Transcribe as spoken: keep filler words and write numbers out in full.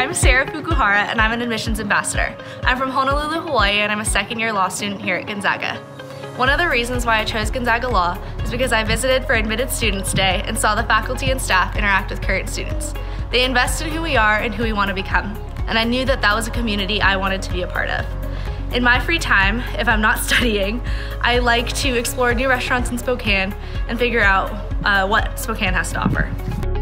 I'm Sara Fukuhara and I'm an admissions ambassador. I'm from Honolulu, Hawaii, and I'm a second year law student here at Gonzaga. One of the reasons why I chose Gonzaga Law is because I visited for Admitted Students Day and saw the faculty and staff interact with current students. They invest in who we are and who we want to become, and I knew that that was a community I wanted to be a part of. In my free time, if I'm not studying, I like to explore new restaurants in Spokane and figure out uh, what Spokane has to offer.